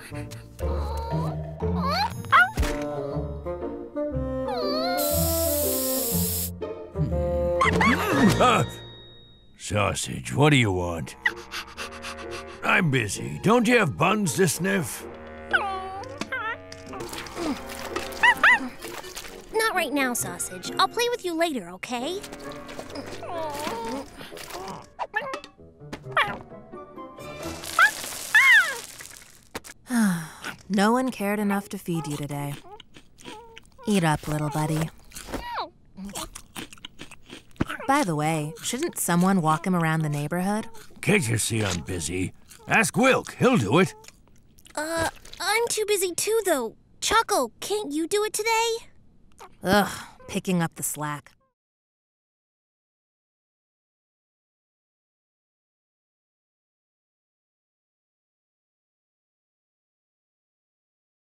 Sausage, what do you want? I'm busy. Don't you have buns to sniff? Not right now, Sausage. I'll play with you later, okay? No one cared enough to feed you today. Eat up, little buddy. By the way, shouldn't someone walk him around the neighborhood? Can't you see I'm busy? Ask Wilk, he'll do it. I'm too busy too, though. Choco, can't you do it today? Ugh, picking up the slack.